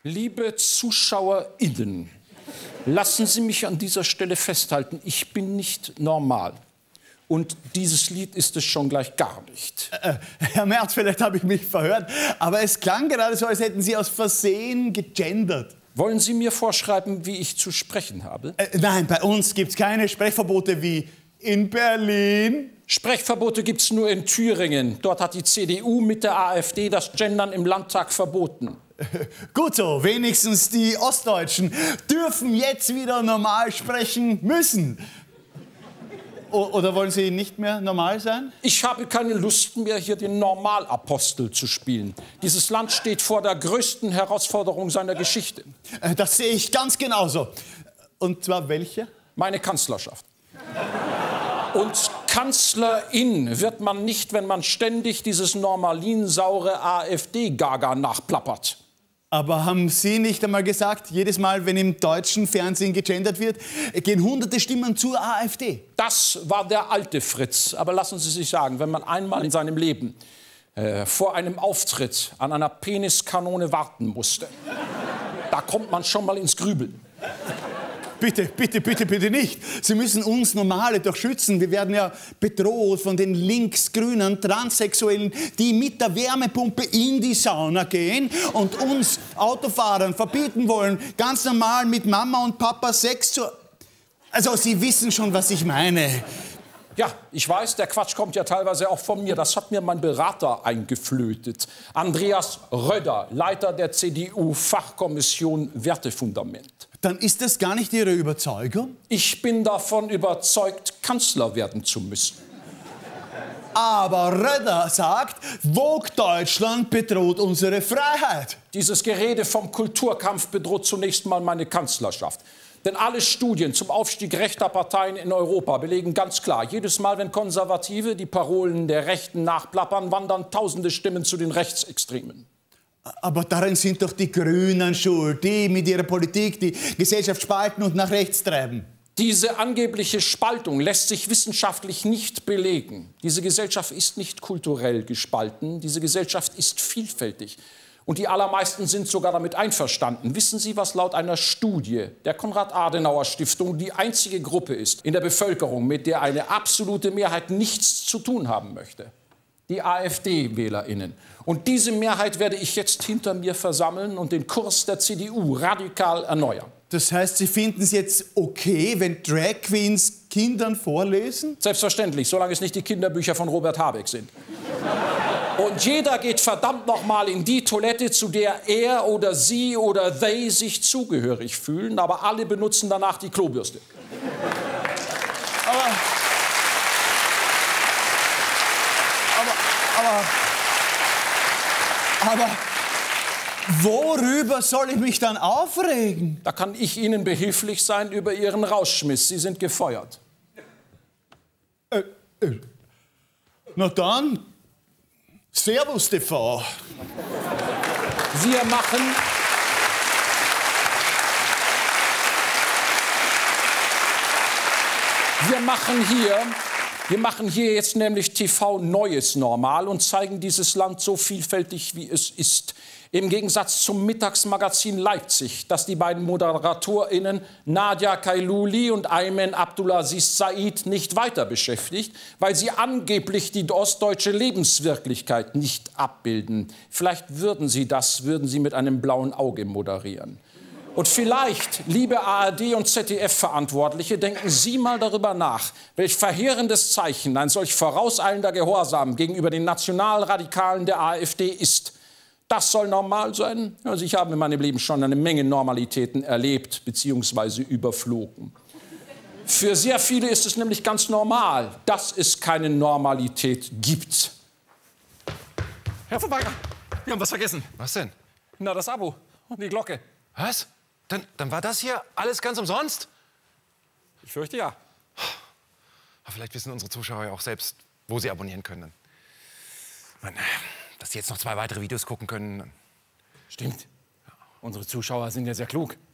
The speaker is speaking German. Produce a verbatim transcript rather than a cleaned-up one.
Liebe ZuschauerInnen, lassen Sie mich an dieser Stelle festhalten, ich bin nicht normal. Und dieses Lied ist es schon gleich gar nicht. Äh, Herr Merz, vielleicht habe ich mich verhört, aber es klang gerade so, als hätten Sie aus Versehen gegendert. Wollen Sie mir vorschreiben, wie ich zu sprechen habe? Äh, nein, bei uns gibt es keine Sprechverbote wie in Berlin. Sprechverbote gibt es nur in Thüringen. Dort hat die C D U mit der AfD das Gendern im Landtag verboten. Gut so, wenigstens die Ostdeutschen dürfen jetzt wieder normal sprechen müssen. O- oder wollen Sie nicht mehr normal sein? Ich habe keine Lust mehr, hier den Normalapostel zu spielen. Dieses Land steht vor der größten Herausforderung seiner Geschichte. Äh, Das sehe ich ganz genauso. Und zwar welche? Meine Kanzlerschaft. Und Kanzlerin wird man nicht, wenn man ständig dieses normalinsaure AfD-Gaga nachplappert. Aber haben Sie nicht einmal gesagt, jedes Mal, wenn im deutschen Fernsehen gegendert wird, gehen hunderte Stimmen zur AfD? Das war der alte Fritz. Aber lassen Sie sich sagen, wenn man einmal in seinem Leben äh, vor einem Auftritt an einer Peniskanone warten musste, da kommt man schon mal ins Grübeln. Bitte, bitte, bitte, bitte nicht. Sie müssen uns Normale doch schützen. Wir werden ja bedroht von den linksgrünen Transsexuellen, die mit der Wärmepumpe in die Sauna gehen und uns Autofahrern verbieten wollen, ganz normal mit Mama und Papa Sex zu... Also, Sie wissen schon, was ich meine. Ja, ich weiß, der Quatsch kommt ja teilweise auch von mir. Das hat mir mein Berater eingeflötet. Andreas Röder, Leiter der C D U-Fachkommission Wertefundament. Dann ist das gar nicht Ihre Überzeugung? Ich bin davon überzeugt, Kanzler werden zu müssen. Aber Röder sagt, Vogue Deutschland bedroht unsere Freiheit. Dieses Gerede vom Kulturkampf bedroht zunächst mal meine Kanzlerschaft. Denn alle Studien zum Aufstieg rechter Parteien in Europa belegen ganz klar, jedes Mal, wenn Konservative die Parolen der Rechten nachplappern, wandern tausende Stimmen zu den Rechtsextremen. Aber darin sind doch die Grünen schuld, die mit ihrer Politik die Gesellschaft spalten und nach rechts treiben. Diese angebliche Spaltung lässt sich wissenschaftlich nicht belegen. Diese Gesellschaft ist nicht kulturell gespalten, diese Gesellschaft ist vielfältig. Und die allermeisten sind sogar damit einverstanden. Wissen Sie, was laut einer Studie der Konrad-Adenauer-Stiftung die einzige Gruppe ist in der Bevölkerung, mit der eine absolute Mehrheit nichts zu tun haben möchte? Die AfD-WählerInnen. Und diese Mehrheit werde ich jetzt hinter mir versammeln und den Kurs der C D U radikal erneuern. Das heißt, Sie finden es jetzt okay, wenn Drag Queens Kindern vorlesen? Selbstverständlich, solange es nicht die Kinderbücher von Robert Habeck sind. Und jeder geht verdammt noch mal in die Toilette, zu der er oder sie oder they sich zugehörig fühlen, aber alle benutzen danach die Klobürste. Aber... Aber... Aber... Worüber soll ich mich dann aufregen? Da kann ich Ihnen behilflich sein über Ihren Rausschmiss. Sie sind gefeuert. Äh, äh. Na dann, Servus T V. Wir machen... Wir machen hier... Wir machen hier jetzt nämlich T V Neues Normal und zeigen dieses Land so vielfältig, wie es ist. Im Gegensatz zum Mittagsmagazin Leipzig, das die beiden ModeratorInnen Nadia Kailuli und Aymen Abdulaziz Said nicht weiter beschäftigt, weil sie angeblich die ostdeutsche Lebenswirklichkeit nicht abbilden. Vielleicht würden sie das, würden sie mit einem blauen Auge moderieren. Und vielleicht, liebe A R D- und Z D F-Verantwortliche, denken Sie mal darüber nach, welch verheerendes Zeichen ein solch vorauseilender Gehorsam gegenüber den Nationalradikalen der AfD ist. Das soll normal sein? Also ich habe in meinem Leben schon eine Menge Normalitäten erlebt bzw. überflogen. Für sehr viele ist es nämlich ganz normal, dass es keine Normalität gibt. Herr von Wagner, wir haben was vergessen. Was denn? Na, das Abo und die Glocke. Was? Dann, dann war das hier alles ganz umsonst? Ich fürchte ja. Aber vielleicht wissen unsere Zuschauer ja auch selbst, wo sie abonnieren können. Mann, dass sie jetzt noch zwei weitere Videos gucken können. Stimmt. Unsere Zuschauer sind ja sehr klug.